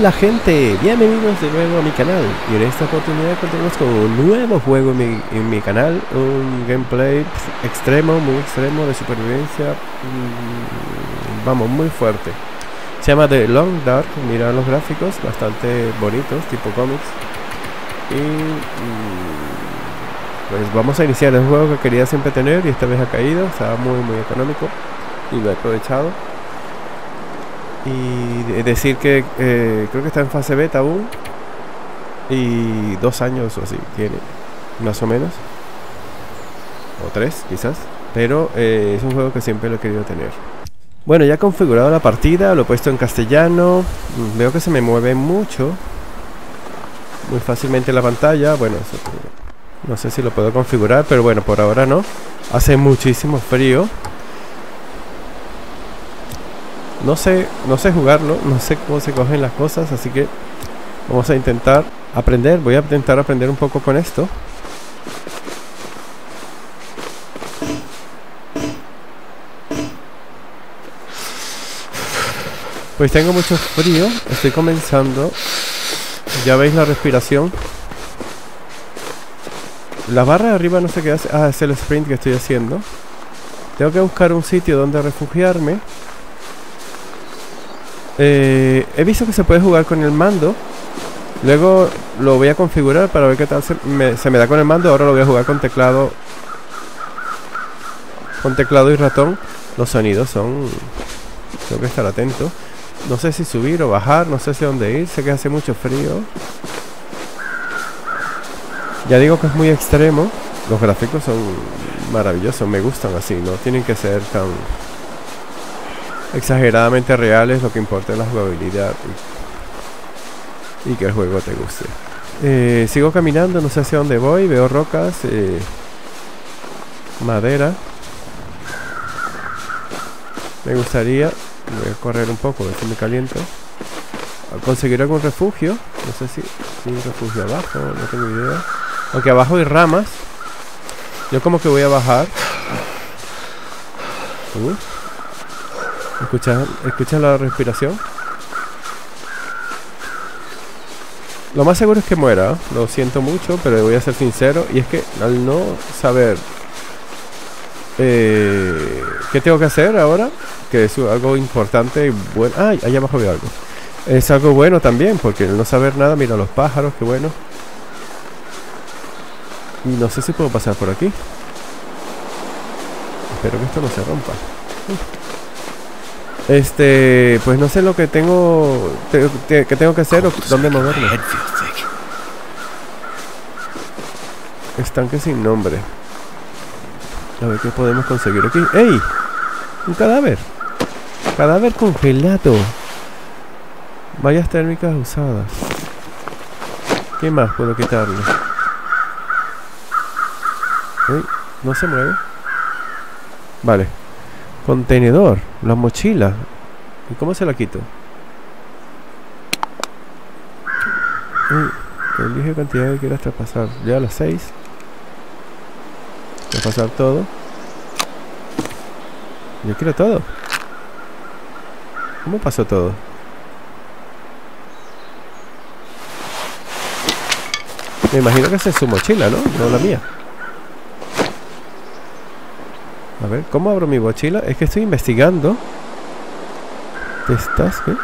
Hola gente, bienvenidos de nuevo a mi canal. Y en esta oportunidad continuamos con un nuevo juego en mi canal. Un gameplay extremo, muy extremo de supervivencia. Vamos, muy fuerte. Se llama The Long Dark. Mirad los gráficos, bastante bonitos, tipo cómics. Y pues vamos a iniciar el juego que quería siempre tener y esta vez ha caído. Estaba muy económico y lo he aprovechado. Y decir que creo que está en fase beta aún. Y 2 años o así tiene, más o menos. O 3 quizás. Pero es un juego que siempre lo he querido tener. Bueno, ya he configurado la partida. Lo he puesto en castellano. Veo que se me mueve mucho, muy fácilmente la pantalla. Bueno, eso, no sé si lo puedo configurar, pero bueno, por ahora no. Hace muchísimo frío. No sé jugarlo, no sé cómo se cogen las cosas, así que vamos a intentar aprender. Voy a intentar aprender un poco con esto. Pues tengo mucho frío, estoy comenzando. Ya veis la respiración. La barra de arriba no sé qué hace. Ah, es el sprint que estoy haciendo. Tengo que buscar un sitio donde refugiarme. He visto que se puede jugar con el mando. Luego lo voy a configurar para ver qué tal se me da con el mando. Ahora lo voy a jugar con teclado. Con teclado y ratón. Los sonidos son... Tengo que estar atento. No sé si subir o bajar. No sé si dónde ir. Sé que hace mucho frío. Ya digo que es muy extremo. Los gráficos son maravillosos. Me gustan así. No tienen que ser tan... exageradamente reales. Lo que importa es la jugabilidad y que el juego te guste. Sigo caminando, no sé hacia dónde voy. Veo rocas, madera. Me gustaría, voy a correr un poco, a ver si me caliento, a conseguir algún refugio. No sé si hay un refugio abajo, no tengo idea. Aunque abajo hay ramas. Yo como que voy a bajar. ¿Escuchas la respiración? Lo más seguro es que muera. Lo siento mucho, pero voy a ser sincero. Y es que al no saber qué tengo que hacer ahora, que es algo importante y bueno. ¡Ay! Allá abajo veo algo. Es algo bueno también, porque al no saber nada, mira los pájaros, qué bueno. Y no sé si puedo pasar por aquí. Espero que esto no se rompa. Pues no sé lo que tengo que tengo que hacer o dónde moverme. Estanque sin nombre. A ver qué podemos conseguir aquí. ¡Ey! Un cadáver. Cadáver congelado. Mallas térmicas usadas. ¿Qué más puedo quitarle? Uy, no se mueve. Vale. Contenedor, la mochila. ¿Y cómo se la quito? Elige cantidad que quieras traspasar. Ya a las 6. Traspasar todo. Yo quiero todo. ¿Cómo pasó todo? Me imagino que esa es su mochila, ¿no? No la mía. A ver, ¿cómo abro mi mochila? Es que estoy investigando. ¿Qué estás? ¿Qué?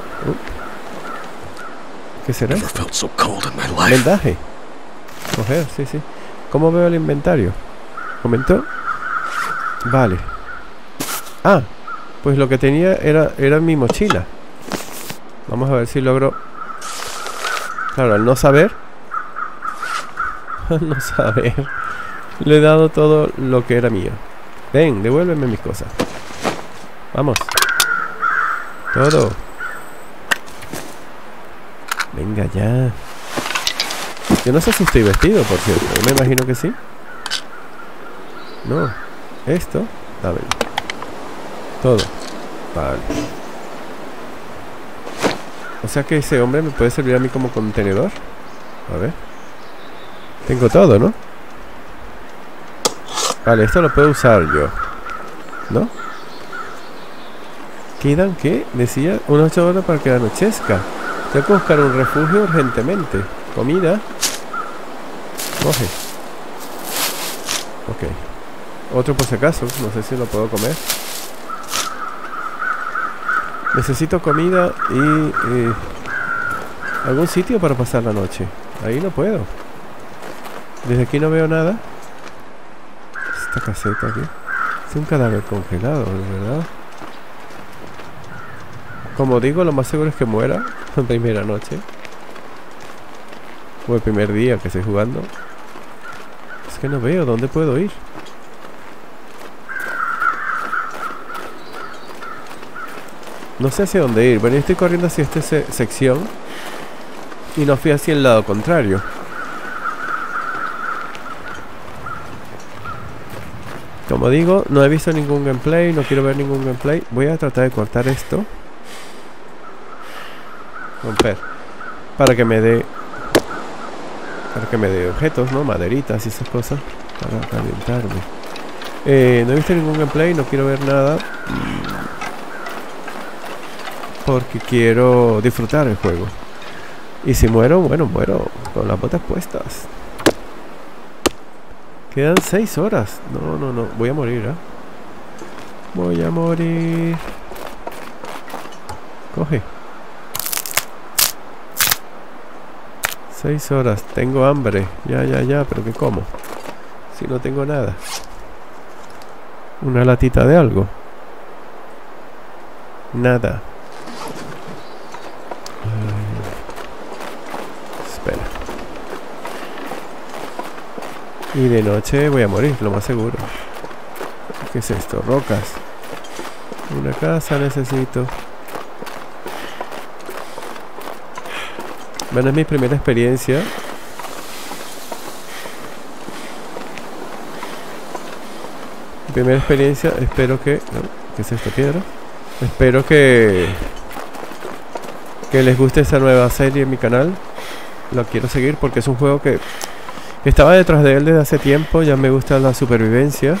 ¿Qué será? Vendaje. Coger, sí. ¿Cómo veo el inventario? ¿Comentó? Vale. Ah, pues lo que tenía era mi mochila. Vamos a ver si logro... Claro, al no saber... Al no saber... Le he dado todo lo que era mío. Ven, devuélveme mis cosas. Vamos. Todo. Venga ya. Yo no sé si estoy vestido, por cierto. Yo me imagino que sí. No. Esto. Dame. Todo. Vale. O sea que ese hombre me puede servir a mí como contenedor. A ver. Tengo todo, ¿no? Vale, esto lo puedo usar yo, ¿no? ¿Quedan qué? Decía unas 8 horas para que anochezca. Tengo que buscar un refugio urgentemente. Comida. Coge. Ok. Otro por si acaso. No sé si lo puedo comer. Necesito comida y algún sitio para pasar la noche. Ahí no puedo. Desde aquí no veo nada. Esta caseta aquí. Es un cadáver congelado, de verdad. Como digo, lo más seguro es que muera en primera noche. O el primer día que estoy jugando. Es que no veo dónde puedo ir. No sé hacia dónde ir. Bueno, yo estoy corriendo hacia esta sección. Y no fui hacia el lado contrario. Como digo, no he visto ningún gameplay. No quiero ver ningún gameplay. Voy a tratar de cortar esto. Romper. Para que me dé objetos, ¿no? Maderitas y esas cosas. Para calentarme. No he visto ningún gameplay. No quiero ver nada. Porque quiero disfrutar el juego. Y si muero, bueno, muero con las botas puestas. Quedan 6 horas. No. Voy a morir, ¿eh? Voy a morir. Coge. 6 horas. Tengo hambre. Ya. ¿Pero qué como? Si no tengo nada. Una latita de algo. Nada. Espera. Y de noche voy a morir, lo más seguro. ¿Qué es esto? Rocas. Una casa necesito. Bueno, es mi primera experiencia. Espero que... no, ¿qué es esta piedra? Espero que les guste esta nueva serie en mi canal. Lo quiero seguir porque es un juego que estaba detrás de él desde hace tiempo. Ya me gusta la supervivencia.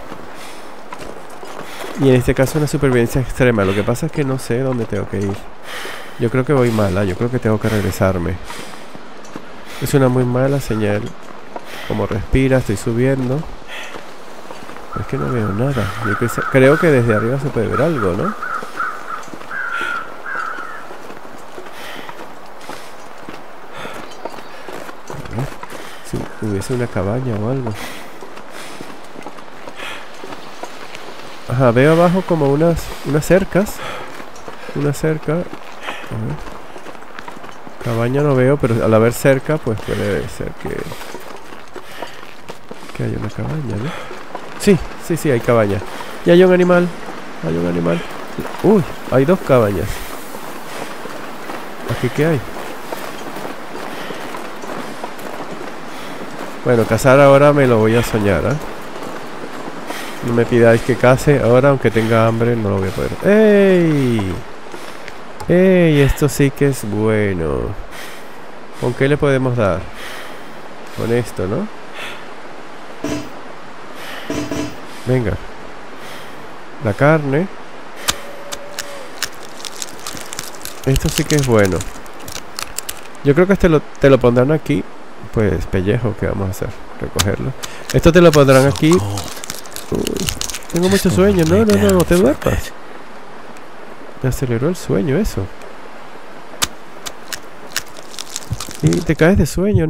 Y en este caso una supervivencia extrema. Lo que pasa es que no sé dónde tengo que ir. Yo creo que voy mala. Yo creo que tengo que regresarme. Es una muy mala señal. Como respira, estoy subiendo. Es que no veo nada. Yo creo que desde arriba se puede ver algo, ¿no? Si hubiese una cabaña o algo. Ajá, veo abajo como unas cercas. Una cerca. A ver. Cabaña no veo, pero al haber cerca, pues puede ser que haya una cabaña, ¿no? Sí, hay cabaña. Y hay un animal. Uy, hay 2 cabañas. ¿Aquí qué hay? Bueno, cazar ahora me lo voy a soñar, ¿eh? No me pidáis que case ahora, aunque tenga hambre, no lo voy a poder. ¡Ey! ¡Ey! Esto sí que es bueno. ¿Con qué le podemos dar? Con esto, ¿no? Venga. La carne. Esto sí que es bueno. Yo creo que te lo pondrán aquí. Pues pellejo, ¿qué vamos a hacer? Recogerlo. Esto te lo pondrán aquí. Uy, tengo mucho sueño. No te duermas. Me aceleró el sueño eso. Y te caes de sueño.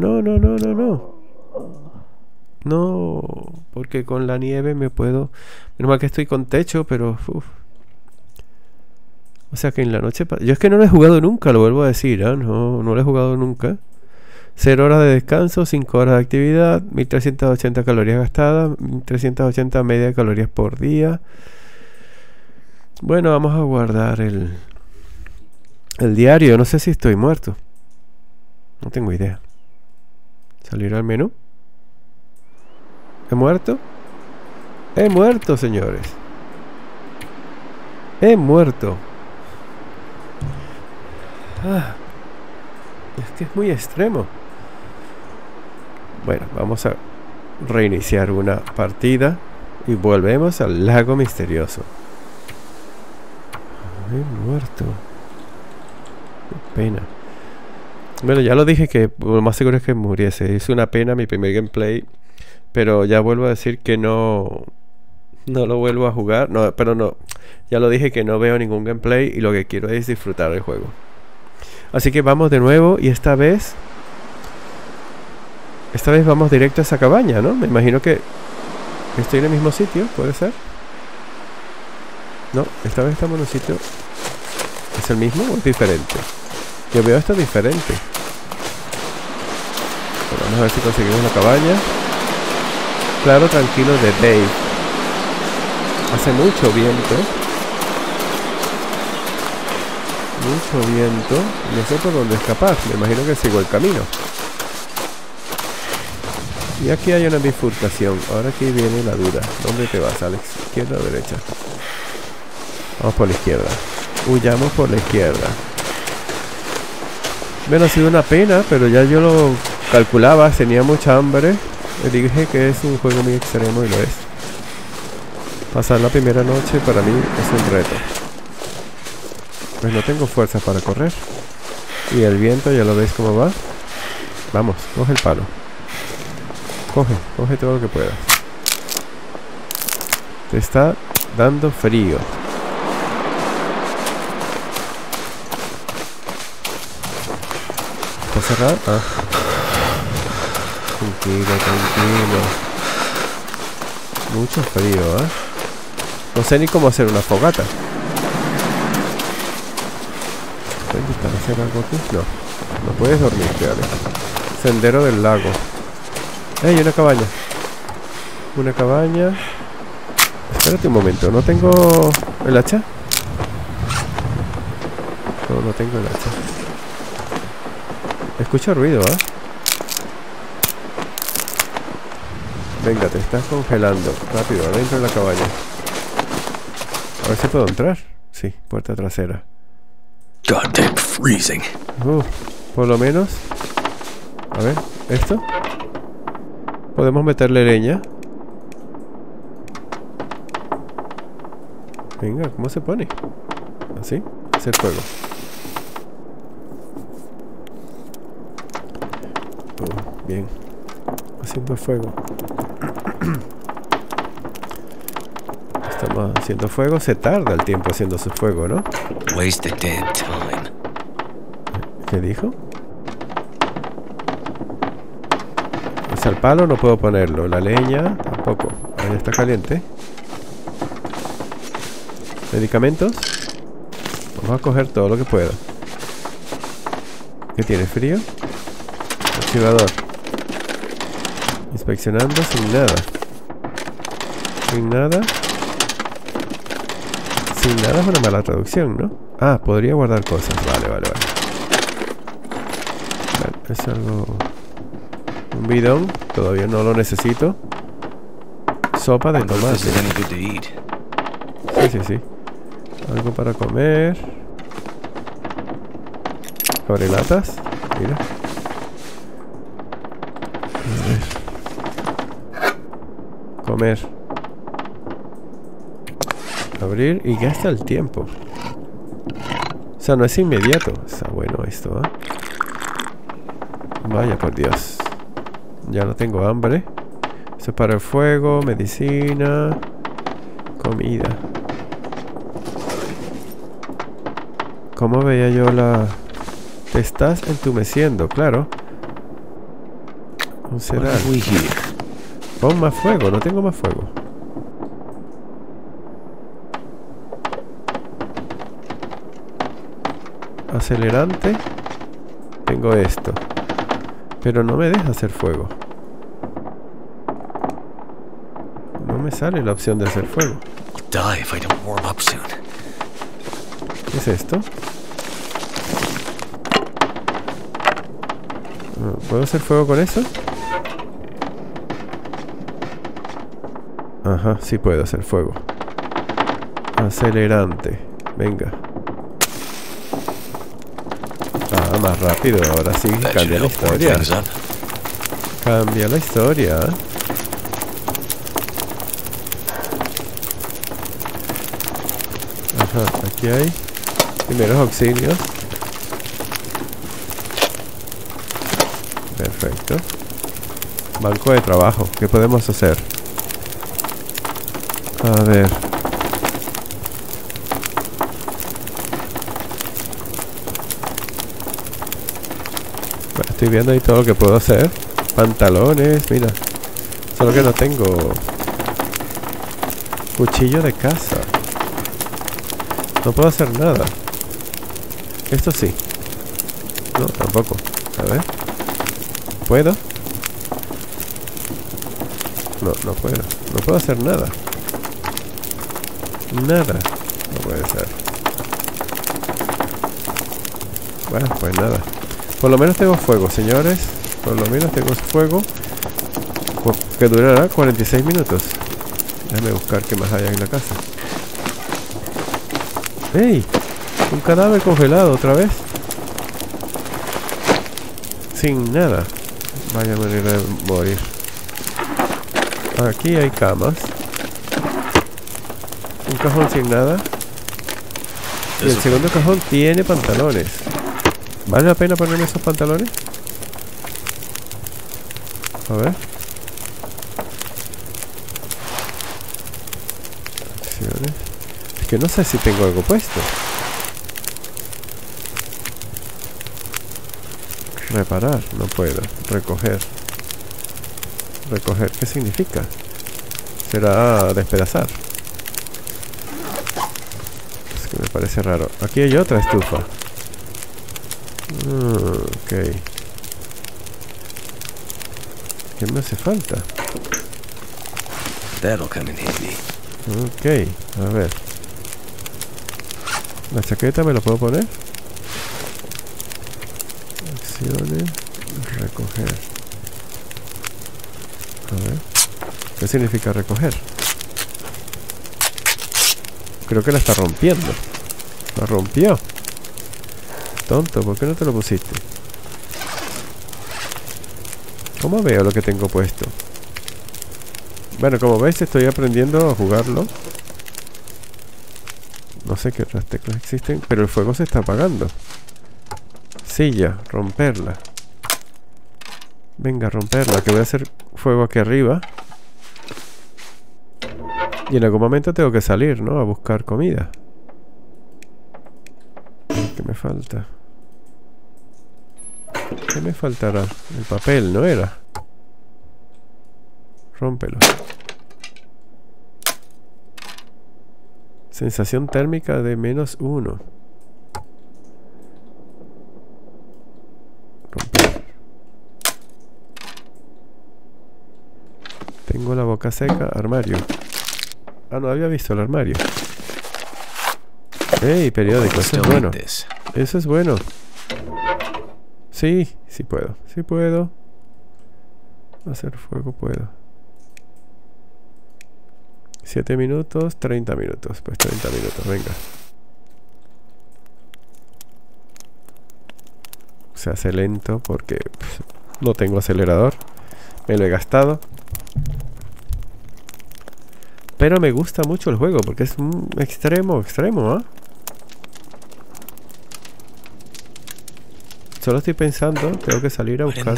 No, porque con la nieve me puedo... Menos mal que estoy con techo, pero... uf. O sea que en la noche... Yo es que no lo he jugado nunca, lo vuelvo a decir, ¿eh? No lo he jugado nunca. 0 horas de descanso, 5 horas de actividad, 1380 calorías gastadas, 1380 media de calorías por día. Bueno, vamos a guardar el diario. No sé si estoy muerto. No tengo idea. ¿Salir al menú? ¿He muerto? He muerto, señores. He muerto. Es que es muy extremo. Bueno, vamos a reiniciar una partida y volvemos al lago misterioso. He muerto. Qué pena. Bueno, ya lo dije que lo más seguro es que muriese. Es una pena mi primer gameplay. Pero ya vuelvo a decir que no lo vuelvo a jugar. No, pero no. Ya lo dije que no veo ningún gameplay y lo que quiero es disfrutar del juego. Así que vamos de nuevo y esta vez vamos directo a esa cabaña, ¿no? Me imagino que estoy en el mismo sitio, ¿puede ser? No, esta vez estamos en un sitio. ¿Es el mismo o es diferente? Yo veo esto diferente. Bueno, vamos a ver si conseguimos la cabaña. Claro, tranquilo de Dave. Hace mucho viento. Mucho viento. No sé por dónde escapar. Me imagino que sigo el camino. Y aquí hay una bifurcación. Ahora aquí viene la duda. ¿Dónde te vas, Alex? ¿Izquierda o derecha? Vamos por la izquierda. Huyamos por la izquierda. Bueno, ha sido una pena, pero ya yo lo calculaba. Tenía mucha hambre. Le dije que es un juego muy extremo y lo es. Pasar la primera noche para mí es un reto. Pues no tengo fuerza para correr. Y el viento, ya lo veis cómo va. Vamos, coge el palo. Coge todo lo que puedas. Te está dando frío. ¿Está cerrado? Ah. Tranquilo. Mucho frío, ¿eh? No sé ni cómo hacer una fogata. ¿Puedes intentar hacer algo aquí? No. No puedes dormirte, Alex. Sendero del lago. ¡Ey! Una cabaña. Una cabaña. Espérate un momento. ¿No tengo el hacha? No tengo el hacha. Escucho ruido, ¿eh? Venga, te estás congelando. Rápido, adentro de la cabaña. A ver si puedo entrar. Sí, puerta trasera. Goddamn freezing. Por lo menos. A ver, ¿esto? Podemos meterle leña. Venga, ¿cómo se pone? Así, hacer fuego. Bien. Haciendo fuego. Estamos haciendo fuego. Se tarda el tiempo haciendo su fuego, ¿no? Waste the damn time. ¿Qué dijo? O sea, el palo no puedo ponerlo. La leña tampoco. Ahí está caliente. Medicamentos. Vamos a coger todo lo que pueda. ¿Qué tiene? ¿Frío? Archivador. Inspeccionando sin nada. Sin nada. Sin nada es una mala traducción, ¿no? Ah, podría guardar cosas. Vale. Es algo... Un bidón. Todavía no lo necesito. Sopa de tomate. Sí. Algo para comer. Abrelatas. Mira. A ver. Comer. Abrir y gasta el tiempo. O sea, no es inmediato. Está bueno esto, ¿eh? Vaya por Dios. Ya no tengo hambre. Esto es para el fuego, medicina, comida. ¿Cómo veía yo la...? Te estás entumeciendo, claro. Un cereal. Pon más fuego, no tengo más fuego. Acelerante. Tengo esto. Pero no me deja hacer fuego. No me sale la opción de hacer fuego. ¿Qué es esto? ¿Puedo hacer fuego con eso? Ajá, sí puedo hacer fuego. Acelerante. Venga. Ah, más rápido. Ahora sí cambia la historia. Cambia la historia. Ajá, aquí hay primeros auxilios. Perfecto. Banco de trabajo. ¿Qué podemos hacer? A ver. Bueno, estoy viendo ahí todo lo que puedo hacer. Pantalones, mira. Solo que no tengo cuchillo de caza. No puedo hacer nada. Esto sí. No, tampoco. A ver. ¿Puedo? No, no puedo. No puedo hacer nada. Nada. No puede ser. Bueno, pues nada. Por lo menos tengo fuego, señores. Por lo menos tengo fuego. Que durará 46 minutos. Déjame buscar qué más hay en la casa. ¡Ey! Un cadáver congelado otra vez. Sin nada. Vaya manera de morir. Aquí hay camas. Un cajón sin nada. Y el segundo cajón tiene pantalones. ¿Vale la pena ponerme esos pantalones? A ver. Opciones. Es que no sé si tengo algo puesto. Reparar, no puedo. Recoger. Recoger, ¿qué significa? Será despedazar. Es que me parece raro. Aquí hay otra estufa. Ok. ¿Qué me hace falta? That'll come in handy. Ok, a ver. ¿La chaqueta me la puedo poner? Acciones. Recoger. A ver. ¿Qué significa recoger? Creo que la está rompiendo. La rompió. Tonto, ¿por qué no te lo pusiste? ¿Cómo veo lo que tengo puesto? Bueno, como ves estoy aprendiendo a jugarlo. No sé qué otras teclas existen, pero el fuego se está apagando. Silla, romperla. Venga, romperla, que voy a hacer fuego aquí arriba. Y en algún momento tengo que salir, ¿no? A buscar comida. ¿Qué me falta? ¿Qué me faltará? El papel, ¿no era? Rómpelo. Sensación térmica de -1. Romper. Tengo la boca seca. Armario. Ah, no había visto el armario. ¡Ey! Periódico. Eso es bueno. Eso es bueno. Sí, sí puedo. Sí puedo. Hacer fuego puedo. 7 minutos, 30 minutos. Pues 30 minutos, venga. Se hace lento porque no tengo acelerador. Me lo he gastado. Pero me gusta mucho el juego porque es un extremo, ¿ah? Solo estoy pensando, tengo que salir a buscar.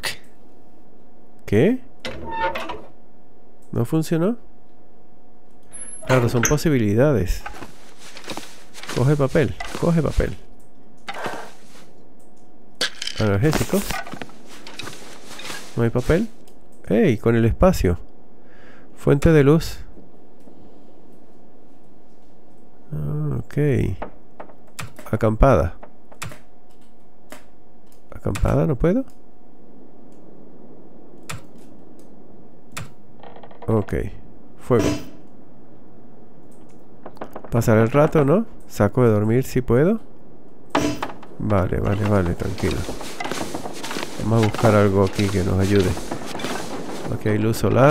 ¿Qué? ¿No funcionó? Claro, son posibilidades. Coge papel, coge papel. Analgésicos. ¿No hay papel? ¡Ey! Con el espacio. Fuente de luz. Ok. Acampada. ¿Acampada? ¿No puedo? Ok. Fuego. Pasar el rato, ¿no? Saco de dormir si puedo. Vale, vale, vale, tranquilo. Vamos a buscar algo aquí que nos ayude. Aquí hay luz solar.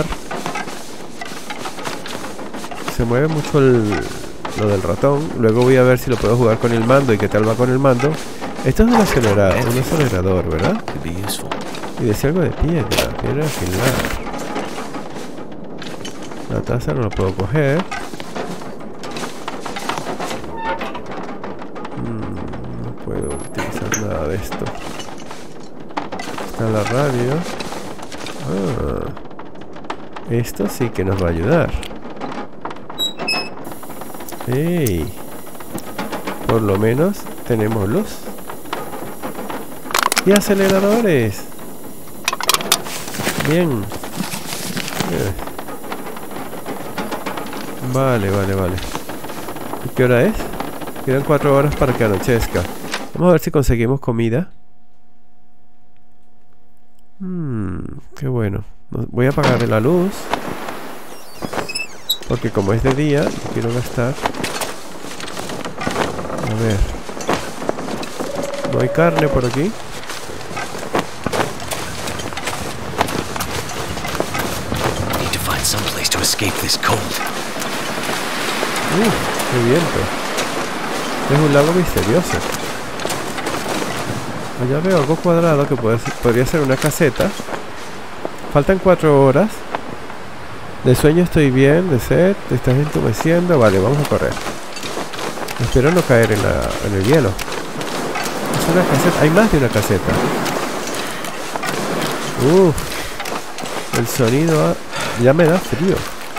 Se mueve mucho lo del ratón. Luego voy a ver si lo puedo jugar con el mando y qué tal va con el mando. Esto es un acelerador, ¿verdad? Y decía algo de piedra afilar. La taza no la puedo coger. No puedo utilizar nada de esto. Está la radio. Ah, esto sí que nos va a ayudar. ¡Ey! Por lo menos tenemos luz. Y aceleradores. Bien. Vale. ¿Y qué hora es? Quedan 4 horas para que anochezca. Vamos a ver si conseguimos comida. Qué bueno. Voy a apagar la luz, porque como es de día, no quiero gastar. A ver. No hay carne por aquí. Need to find some place to escape this cold. ¡Qué viento! Es un lago misterioso. Allá veo algo cuadrado que podría ser una caseta. Faltan 4 horas. De sueño estoy bien, de sed, te estás entumeciendo. Vale, vamos a correr. Espero no caer en el hielo. Es una caseta, hay más de una caseta. El sonido ya me da frío.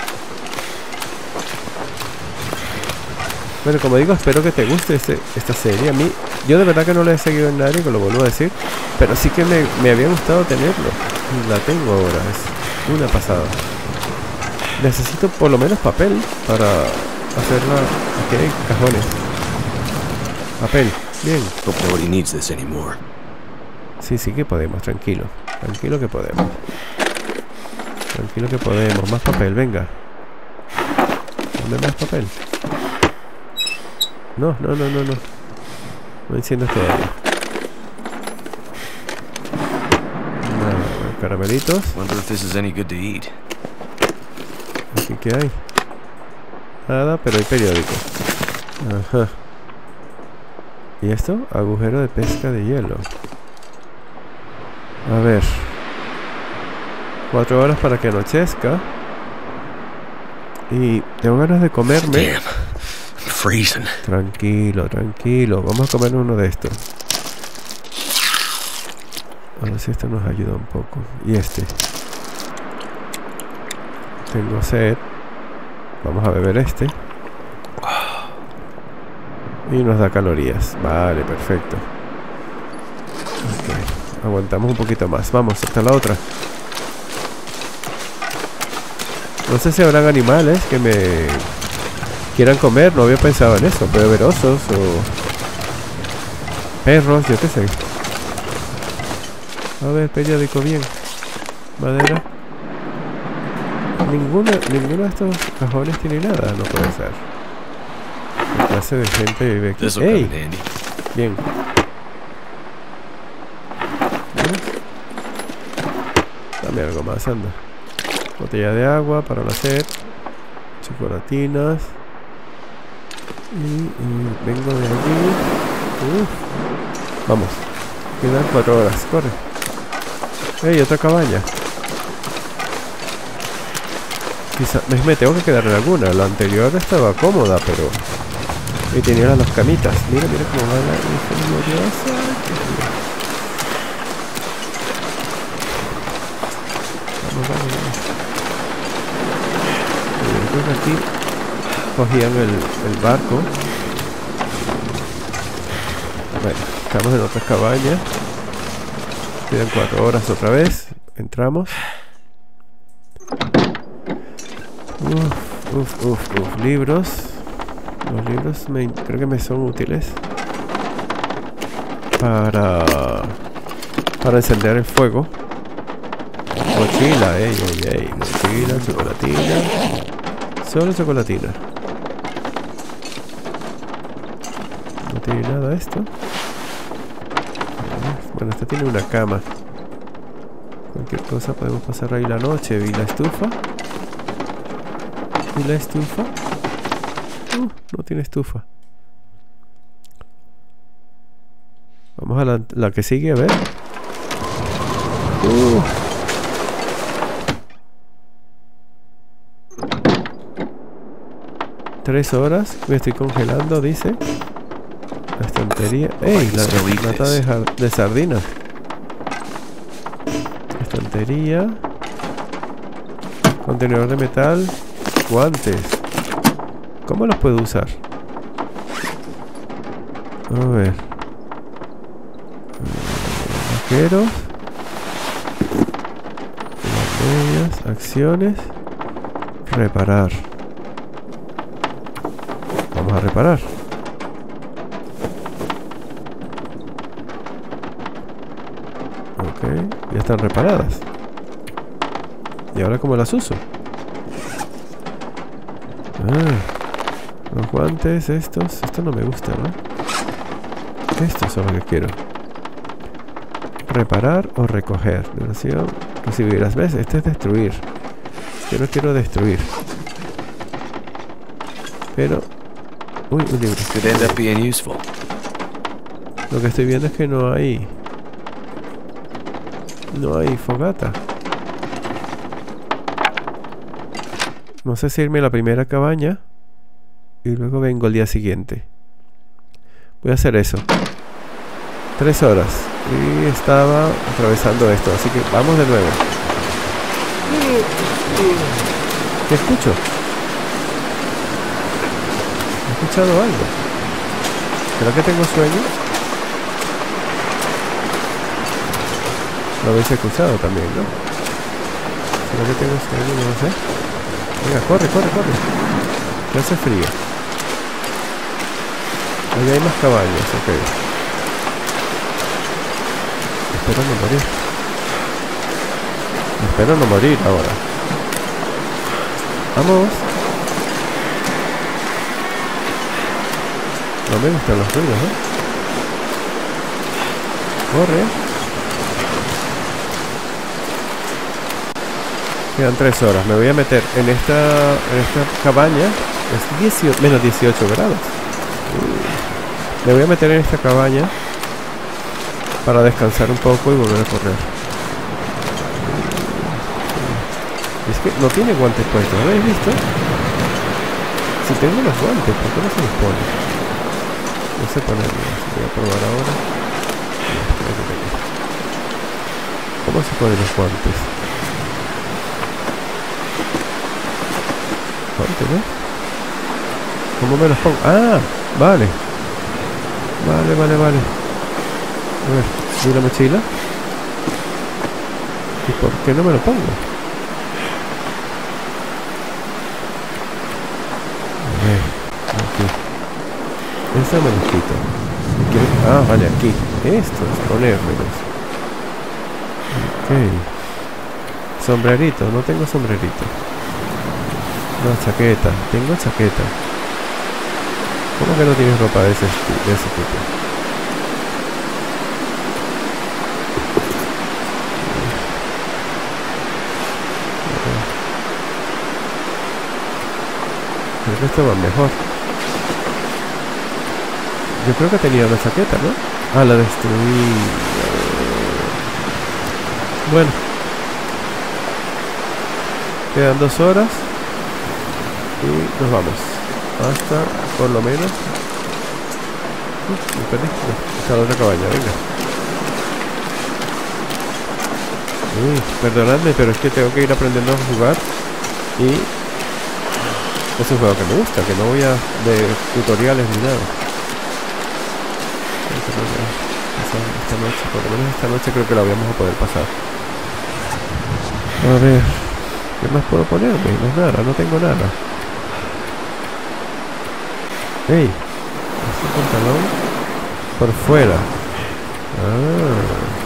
Bueno, como digo, espero que te guste esta serie. A mí, yo de verdad que no la he seguido en nadie, que lo vuelvo a decir. Pero sí que me había gustado tenerlo. La tengo ahora, es una pasada. Necesito por lo menos papel para hacerla. Aquí hay cajones. Papel, bien. Hope nobody needs this anymore. Sí que podemos, tranquilo. Tranquilo que podemos. Tranquilo que podemos. Más papel, venga. Dame más papel. No. No enciendas todavía. Nada, caramelitos. Wonder if this is any good to eat. Aquí que hay. Nada, pero hay periódico. Ajá. ¿Y esto? Agujero de pesca de hielo. A ver. 4 horas para que anochezca. Y tengo ganas de comerme. Damn, I'm freezing. Tranquilo. Vamos a comer uno de estos. A ver si esto nos ayuda un poco. Y este. Tengo sed. Vamos a beber este. Y nos da calorías. Vale, perfecto. Ok. Aguantamos un poquito más. Vamos, hasta la otra. No sé si habrán animales que me quieran comer. No había pensado en eso. Puede haber osos o perros, yo qué sé. A ver, periódico, bien. Madera. Ninguno de estos cajones tiene nada. No puede ser. ¿Qué clase de gente vive aquí? This'll come in handy. Bien. Dame algo más, anda. Botella de agua para la sed. Chocolatinas. Y vengo de allí. Vamos. Quedan 4 horas. Corre. ¡Ey! Otra cabaña. Quizá me tengo que quedar en alguna. La anterior estaba cómoda, pero... Y tenía las 2 camitas. Mira cómo va la hija gloriosa. Vamos. Yo creo que aquí cogían el barco. Bueno, estamos en otra cabaña. Quedan 4 horas otra vez. Entramos. Libros. Los libros creo que me son útiles para encender el fuego. Mochila, mochila, chocolatina. Solo chocolatina. No tiene nada esto. Bueno, esta tiene una cama. Cualquier cosa podemos pasar ahí la noche. ¿Y la estufa? ¿Y la estufa? No tiene estufa. Vamos a la que sigue, a ver. 3 horas. Me estoy congelando, dice. La estantería. ¡Ey! La lata de sardinas. Estantería. Contenedor de metal. Guantes. ¿Cómo los puedo usar? A ver. Vaqueros. Medias. Acciones. Reparar. Vamos a reparar. Ok, ya están reparadas. ¿Y ahora cómo las uso? Los guantes estos. Estos no me gustan, ¿no? Estos son los que quiero. Reparar o recoger. Duración. Recibirás. ¿Ves? Este es destruir. Yo no quiero destruir. Pero... Uy, un libro. Could end up being useful. Lo que estoy viendo es que no hay... No hay fogata. No sé si irme a la primera cabaña y luego vengo el día siguiente. Voy a hacer eso. 3 horas. Y estaba atravesando esto, así que vamos de nuevo. ¿Qué escucho? ¿He escuchado algo? ¿Será que tengo sueño? Lo habéis escuchado también, ¿no? ¿Será que tengo sueño? No lo sé. Venga, corre, corre, corre. Ya hace frío. Allá hay más caballos, ok. Espero no morir. Espero no morir ahora. Vamos. No me gustan los ruidos, ¿eh? Corre. Quedan 3 horas. Me voy a meter en esta cabaña. Es menos 18 grados. Me voy a meter en esta cabaña para descansar un poco y volver a correr. Es que no tiene guantes puestos, ¿lo habéis visto? Si tengo los guantes, ¿por qué no se los pone? No sé ponerlos. Voy a probar ahora. ¿Cómo se ponen los guantes? ¿Guantes, no? ¿Cómo me los pongo? ¡Ah! Vale. Vale, vale, vale. A ver, ¿y la mochila? ¿Y por qué no me lo pongo? A ver, aquí. Esta me lo quito. Ah, vale, aquí. Estos, ponérmelos. Ok. Sombrerito, no tengo sombrerito. No, chaqueta, tengo chaqueta. ¿Cómo que no tienes ropa de ese tipo? Creo que esto va mejor. Yo creo que tenía una chaqueta, ¿no? Ah, la destruí. Bueno. Quedan 2 horas. Y nos vamos. Hasta, por lo menos... me perdí. No, está la otra cabaña, venga. Perdonadme, pero es que tengo que ir aprendiendo a jugar. Y... es un juego que me gusta, que no voy a... de tutoriales ni nada. Esta noche, por lo menos esta noche creo que la vamos a poder pasar. A ver... ¿qué más puedo ponerme? No es nada, no tengo nada. ¡Ey! Este pantalón por fuera. Ah.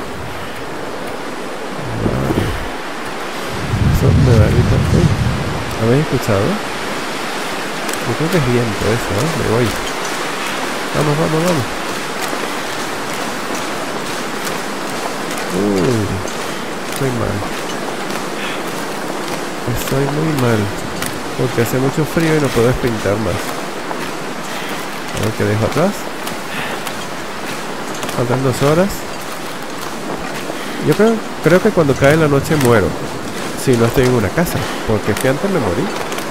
Vale. Eso me da ahorita. ¿Habéis escuchado? Yo creo que es viento eso, ¿eh? Me voy. Vamos, vamos, vamos. Estoy mal. Estoy muy mal. Porque hace mucho frío y no puedo sprintar más. A ver qué dejo atrás. Faltan 2 horas. Yo creo que cuando cae la noche muero. Si no estoy en una casa. Porque es que antes me morí.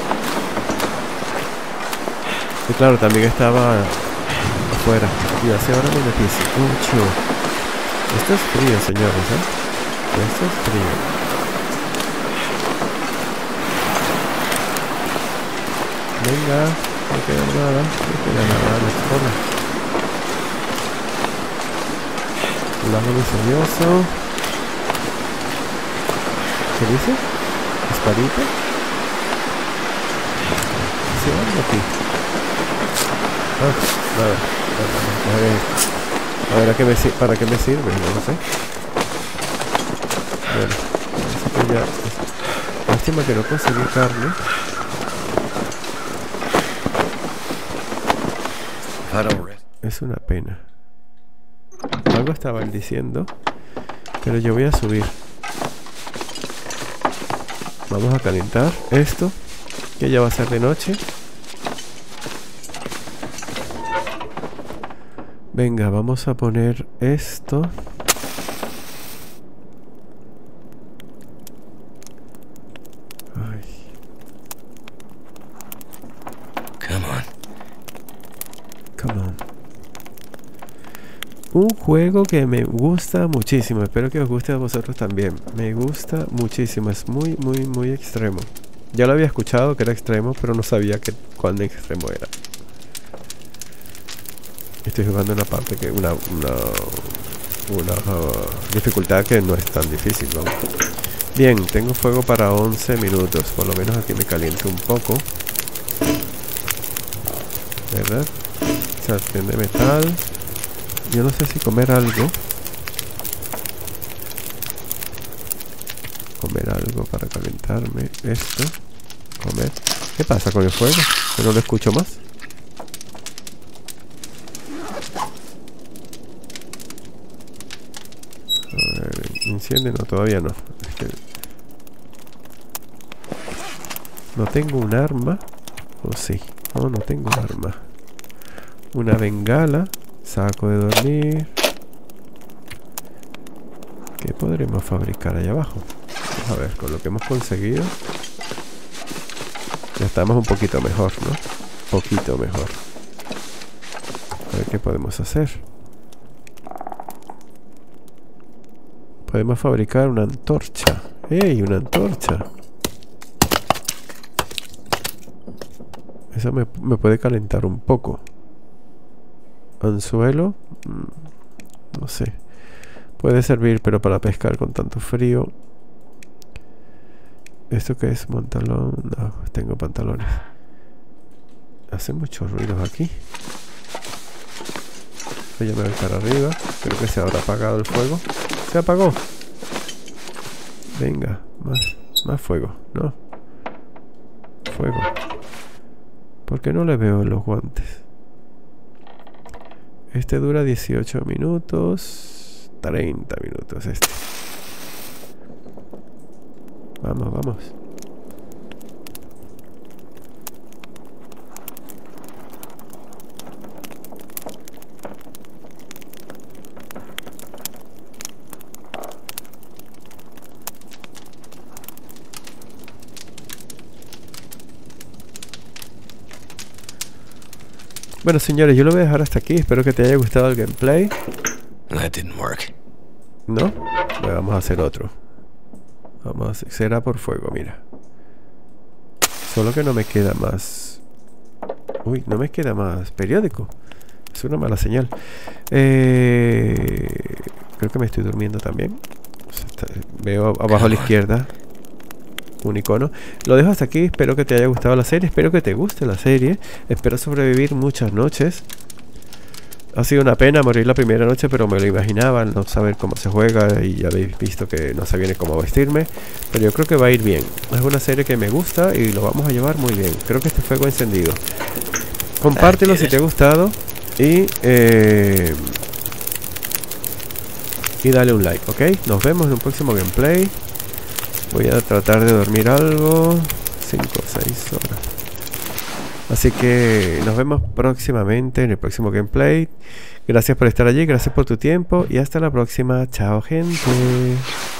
Y claro, también estaba afuera. Y hace ahora me metí mucho. Esto es frío, señores, ¿eh? Esto es frío. Venga, no queda nada. No queda nada, no corre. Lago misterioso. ¿Qué dice? ¿Espadita? ¿Qué se anda aquí? Ah, nada. A ver para qué me sirve, no lo sé. Bueno, parece que ya... Lástima que no conseguí carne. Es una pena. Algo estaban diciendo, pero yo voy a subir. Vamos a calentar esto, que ya va a ser de noche. Venga, vamos a poner esto. Ay. Come on. Come on. Un juego que me gusta muchísimo. Espero que os guste a vosotros también. Me gusta muchísimo. Es muy, muy, muy extremo. Ya lo había escuchado que era extremo, pero no sabía cuán extremo era. Estoy jugando una parte que... Una dificultad que no es tan difícil, vamos. Bien, tengo fuego para 11 minutos. Por lo menos aquí me caliento un poco. ¿Verdad? Sartén de metal. Yo no sé si comer algo. Comer algo para calentarme. Esto. Comer. ¿Qué pasa con el fuego? Que no lo escucho más. A ver, enciende. No, todavía no. Es que no tengo un arma. ¿O sí? No, no tengo un arma. Una bengala. Saco de dormir. ¿Qué podremos fabricar allá abajo? Vamos a ver, con lo que hemos conseguido ya estamos un poquito mejor, ¿no? Poquito mejor. A ver qué podemos hacer. Podemos fabricar una antorcha. ¡Ey! Una antorcha. Eso me puede calentar un poco. Anzuelo, no sé. Puede servir, pero para pescar con tanto frío. ¿Esto qué es? ¿Pantalón? No, tengo pantalones. Hace muchos ruidos aquí. Voy a ver para arriba. Creo que se habrá apagado el fuego. Se apagó. Venga, más fuego, ¿no? Fuego. ¿Por qué no le veo en los guantes? Este dura 18 minutos. 30 minutos este. Vamos, vamos. Bueno, señores, yo lo voy a dejar hasta aquí. Espero que te haya gustado el gameplay. That didn't work. ¿No? Bueno, vamos a hacer otro. Vamos a hacer... Será por fuego, mira. Solo que no me queda más... Uy, no me queda más periódico. Es una mala señal. Creo que me estoy durmiendo también. Veo abajo a la izquierda un icono. Lo dejo hasta aquí. Espero que te haya gustado la serie. Espero que te guste la serie. Espero sobrevivir muchas noches. Ha sido una pena morir la primera noche, pero me lo imaginaba, no saber cómo se juega, y ya habéis visto que no sabía ni cómo vestirme. Pero yo creo que va a ir bien. Es una serie que me gusta y lo vamos a llevar muy bien. Creo que este fuego encendido. Compártelo si te ha gustado y dale un like, ¿ok? Nos vemos en un próximo gameplay. Voy a tratar de dormir algo. 5 o 6 horas. Así que nos vemos próximamente en el próximo gameplay. Gracias por estar allí, gracias por tu tiempo y hasta la próxima. Chao, gente.